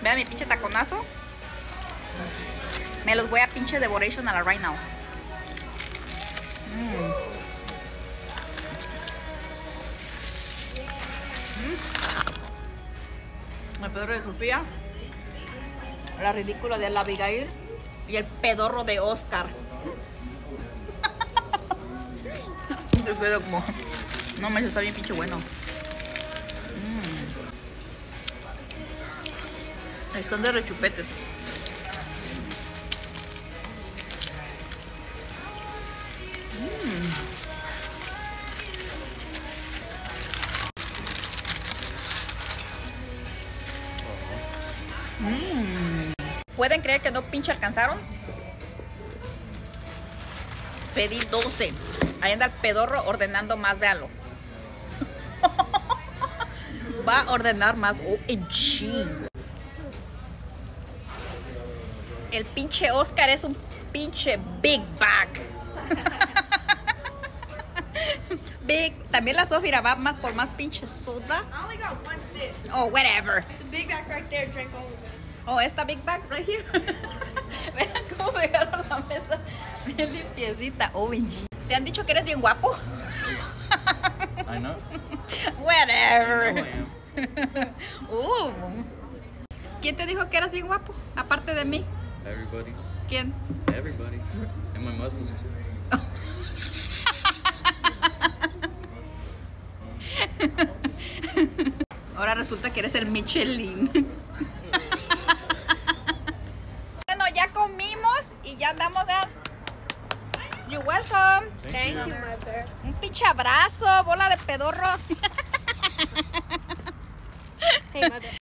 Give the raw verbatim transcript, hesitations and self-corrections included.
Vean mi pinche taconazo. Me los voy a pinche devoration a la right now. Mm. Mm. El pedorro de Sofía. La ridícula de la Abigail. Y el pedorro de Oscar. Yo quedo como... No, me está bien pinche bueno. Mm. Están de rechupetes. Mm. ¿Pueden creer que no pinche alcanzaron? Pedí doce. Ahí anda el pedorro ordenando más, véanlo. Va a ordenar más. O M G. El pinche Oscar es un pinche Big Bag. Big. También la Sofía va más por más pinche soda. I only got one sip. Oh, whatever. The big bag right there drank all of it. Oh, esta Big Bag right here. Vean cómo dejaron la mesa bien limpiecita. O M G. ¿Te han dicho que eres bien guapo? I know. Whatever. I know I am. uh. ¿Quién te dijo que eras bien guapo? Aparte de mí. Everybody. ¿Quién? Everybody. And my muscles too. Ahora resulta que eres el Michelin. Bueno, ya comimos y ya andamos a... You're welcome. Thank you, mother. Un pinche abrazo, bola de pedorros. Hey, mother.